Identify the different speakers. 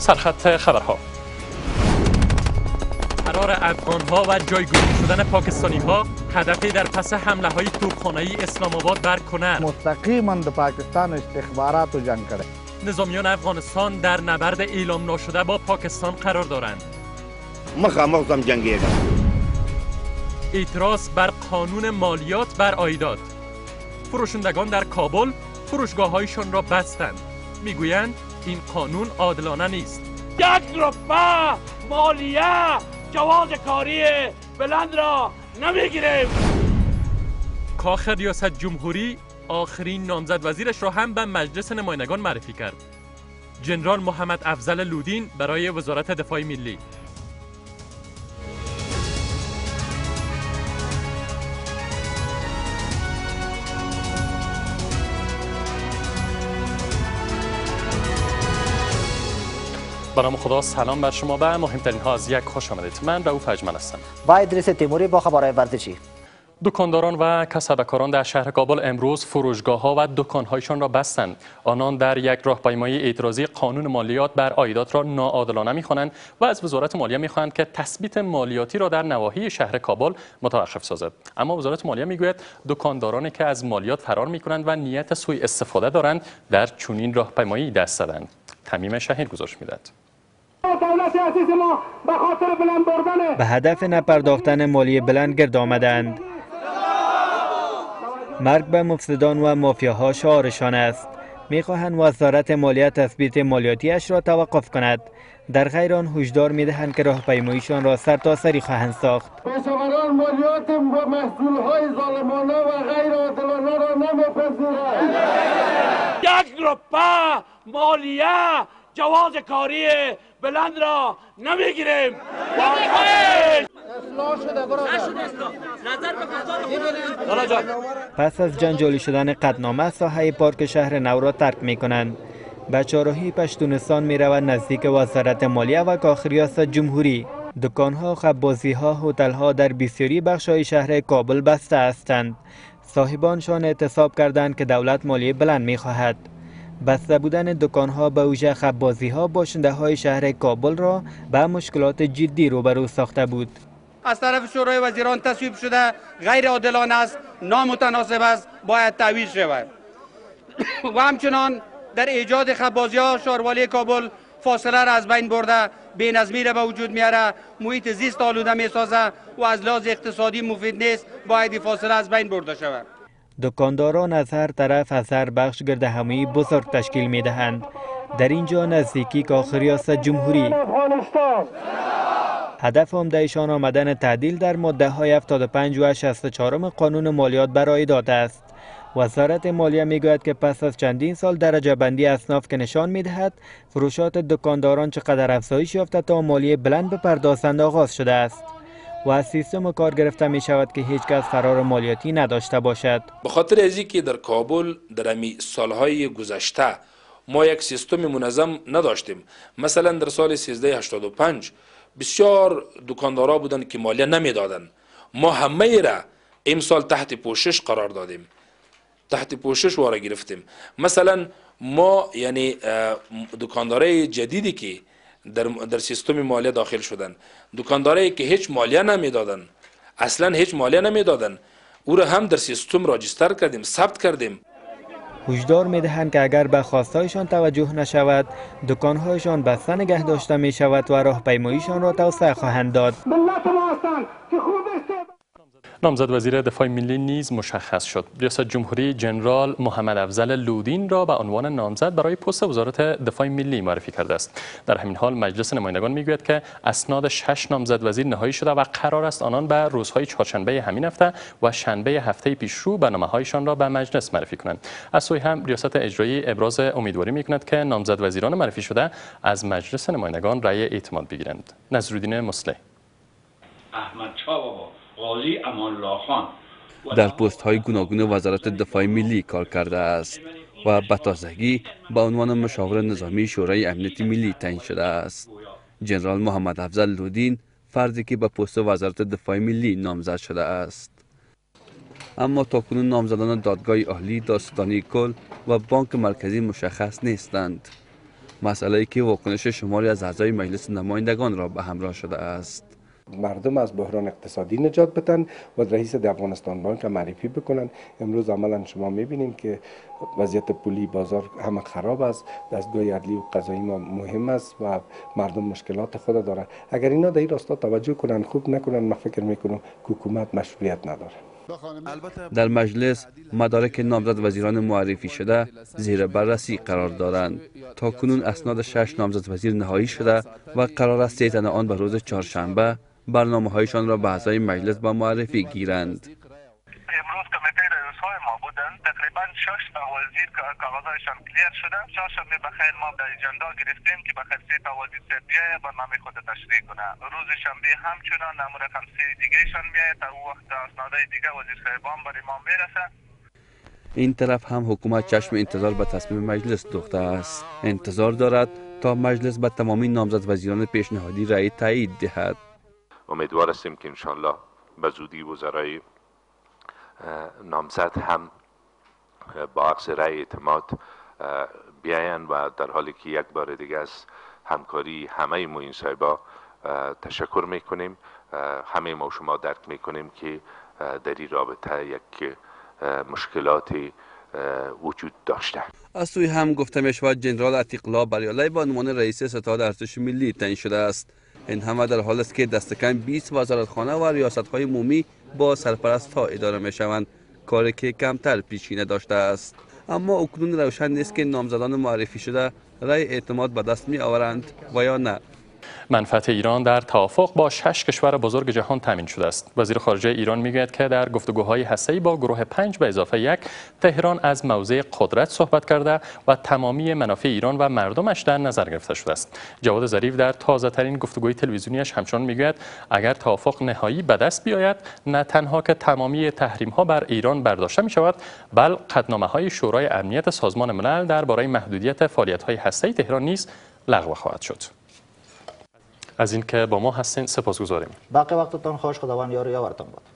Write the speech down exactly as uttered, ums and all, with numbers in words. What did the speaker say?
Speaker 1: سرخط خبرها. قرار افغان‌ها و جایگزین شدن پاکستانی‌ها هدفی در پس حمله‌های توپخانه‌ای اسلام آباد بر کنر.
Speaker 2: مستقیما د پاکستان استخبارات و جنگ کرده.
Speaker 1: نظامیان افغانستان در نبرد اعلام ناشده با پاکستان قرار دارند.
Speaker 3: مخامخ هم جنگیدن.
Speaker 1: اعتراض بر قانون مالیات بر عایدات. فروشندگان در کابل فروشگاه‌هایشان را بستند. میگویند این قانون عادلانه نیست.
Speaker 4: یک روپا مالیه جواز کاری بلند را نمیگیریم.
Speaker 1: کاخ ریاست جمهوری آخرین نامزد وزیرش را هم به مجلس نمایندگان معرفی کرد. جنرال محمد افضل لودین برای وزارت دفاع ملی. به نام خدا، سلام بر شما و مهمترین ها از یک خوش آمدید. من رؤوف اجمل هستم.
Speaker 5: با ادریس تیموری با خبرهای ورزشی.
Speaker 1: دکانداران و کسبکاران در شهر کابل امروز فروشگاه‌ها و دکان‌هایشان را بستند. آنان در یک راهپیمایی اعتراضی قانون مالیات بر عایدات را ناعادلانه می‌خوانند و از وزارت مالیه می‌خواهند که تثبیت مالیاتی را در نواحی شهر کابل متوقف سازد. اما وزارت مالیه می‌گوید دکاندارانی که از مالیات فرار می‌کنند و نیت سوء استفاده دارند در چنین راهپیمایی دست زدند. تمیم شهیر گزارش می‌دهد.
Speaker 6: به هدف نپرداختن مالیه بلند گرد آمدند. مرگ به مفسدان و مافیاها شعارشان است. میخواهند وزارت مالیه تثبیت مالیاتیش را توقف کند. در غیر آن هشدار میدهند که راهپیماییشان را سرتاسری خواهند ساخت.
Speaker 7: پیشاوران مالیات و محصولهای ظالمانه و غیر عادلانه را نمیپذیرند.
Speaker 4: یک روپا مالیه جواز کاری بلند را نمیگیریم.
Speaker 6: پس از جنجالی شدن قطعنامه ساحه پارک شهر نو را ترک می کنند. به چهارراهی پشتونستان می روند نزدیک وزارت مالیه و کاخ ریاست جمهوری. دکانها، خبازیها، هتل‌ها در بسیاری بخش‌های شهر کابل بسته هستند. صاحبانشان اعتصاب کردند که دولت مالیه بلند می خواهد. بسته بودن دکان‌ها به ویژه خبازی‌ها باشنده‌های شهر کابل را به مشکلات جدی روبرو ساخته بود.
Speaker 8: از طرف شورای وزیران تصویب شده غیر عادلانه است، نامتناسب است، باید تعویض شود. و همچنان در ایجاد خبازی‌ها شهروالی کابل فاصله را از بین برده، بی‌نظمی را به وجود میاره، محیط زیست آلوده میسازه و از لحاظ اقتصادی مفید نیست، باید این فاصله از بین برده شود.
Speaker 6: دکانداران از هر طرف از هر بخش گرد همایی بزرگ تشکیل می دهند. در اینجا نزدیکی کاخ ریاست جمهوری. هدف عمده‌شان آمدن تعدیل در ماده های هفتاد و پنج و شصت و چهار قانون مالیات بر عایدات است. وزارت مالیه میگوید که پس از چندین سال درجه بندی اصناف که نشان میدهد فروشات دکانداران چقدر افزایش یافته تا مالیه بلند بپردازند آغاز شده است و از سیستم کار گرفته می شود که هیچ کس فرار مالیاتی نداشته باشد.
Speaker 9: به خاطر ازی که در کابل در امی سالهای گذشته ما یک سیستم منظم نداشتیم. مثلا در سال سیزده هشتاد و پنج بسیار دکاندارا بودند که مالیه نمیدادند. ما همه را امسال تحت پوشش قرار دادیم، تحت پوشش وارد گرفتیم. مثلا ما یعنی دکاندارای جدیدی که در در سیستم مالیه داخل شدن، دکاندارایی که هیچ مالیه نمیدادن، اصلا هیچ مالیه نمیدادن، او را هم در سیستم راجستر کردیم، ثبت کردیم.
Speaker 6: هشدار میدهند که اگر به خواستهایشان توجه نشود، دکانهایشان بسته نگه داشته می شود و راهپیماییشان را توسعه خواهند داد.
Speaker 1: نامزد وزیر دفاع ملی نیز مشخص شد. ریاست جمهوری جنرال محمد افضل لودین را به عنوان نامزد برای پست وزارت دفاع ملی معرفی کرده است. در همین حال مجلس نمایندگان میگوید که اسناد شش نامزد وزیر نهایی شده و قرار است آنان به روزهای چهارشنبه همین هفته و شنبه هفته پیشرو برنامه‌هایشان را به مجلس معرفی کنند. از سوی هم ریاست اجرایی ابراز امیدواری میکند که نامزد وزیران معرفی شده از مجلس نمایندگان رأی اعتماد بگیرند. نصرالدین مصلح.
Speaker 10: احمد چاوا قاضی امان الله خان
Speaker 11: در پست های گوناگون وزارت دفاع ملی کار کرده است و به تازگی به عنوان مشاور نظامی شورای امنیت ملی تعیین شده است. جنرال محمد افضل لودین فردی که به پست وزارت دفاع ملی نامزد شده است. اما تاکنون نامزدان دادگاه عالی، دادستانی کل و بانک مرکزی مشخص نیستند. مسئله‌ای که واکنش شماری از اعضای مجلس نمایندگان را به همراه شده است.
Speaker 12: مردم از بحران اقتصادی نجات بدن و رئیس د افغانستان بانک معرفی بکنن. امروز عملا شما میبینید که وضعیت پولی بازار همه خراب است، دستگاه عدلی و قضایی ما مهم است و مردم مشکلات خود داره. اگر اینا در این راستا توجه کنن خوب نکنن، من فکر میکنم که حکومت مشروعیت نداره.
Speaker 11: در مجلس مدارک نامزد وزیران معرفی شده زیر بررسی قرار دارند. تا کنون اسناد شش نامزد وزیر نهایی شده و قرار است سه تن آن به روز چهارشنبه برنامه هایشان را به اعضای مجلس با معرفی گیرند.
Speaker 13: امروز کمیته رئیس‌های ما بودند، تقریبا شش تا وزیر کاغذهایشان کلیر شده. چهارشنبه بخیر ما در اجندا گرفتیم که بخیر سه تا وزیر بیاید برنامه خود تشریح کنه. روز شنبه همچنان نمو رقم سه دیگهشان میاد، تا او وقت اسنادهای دیگه وزیر صاحبان برای ما میرسه.
Speaker 11: این طرف هم حکومت چشم انتظار به تصمیم مجلس دوخته است. انتظار دارد تا مجلس به تمامی نامزد وزیران پیشنهادی رأی تایید دهد.
Speaker 14: امیدوار هستیم که انشالله به زودی وزرای نامزد هم با عکس رأی اعتماد بیاین و در حالی که یک بار دیگه از همکاری همه معین صاحبا تشکر میکنیم. همه ما شما درک میکنیم که در این رابطه یک مشکلاتی وجود داشته.
Speaker 11: از سوی هم گفته می شود جنرال عتیق‌الله بریالی به عنوان رئیس ستاد ارتش ملی تعیین شده است. این همه در حال است که دست کم بیست وزارتخانه و ریاست‌های عمومی با سرپرست ها اداره می شوند، کاری که کمتر پیشینه داشته است. اما اکنون روشن نیست که نامزدان معرفی شده رأی اعتماد به دست می آورند و یا نه.
Speaker 1: منفعت ایران در توافق با شش کشور بزرگ جهان تامین شده است. وزیر خارجه ایران میگوید که در گفتگوهای هسته‌ای با گروه پنج به اضافه یک تهران از موضع قدرت صحبت کرده و تمامی منافع ایران و مردمش در نظر گرفته شده است. جواد ظریف در تازه ترین گفتگوی تلویزیونیش همچنان میگوید اگر توافق نهایی به دست بیاید نه تنها که تمامی تحریم ها بر ایران برداشته می شود، بل قطعنامه های شورای امنیت سازمان ملل درباره محدودیت فعالیت های هسته‌ای تهران نیز لغو خواهد شد. از اینکه با ما هستین سپاسگزاریم.
Speaker 5: باقی وقتتان خوش، خداوند یار و یاورتان باد.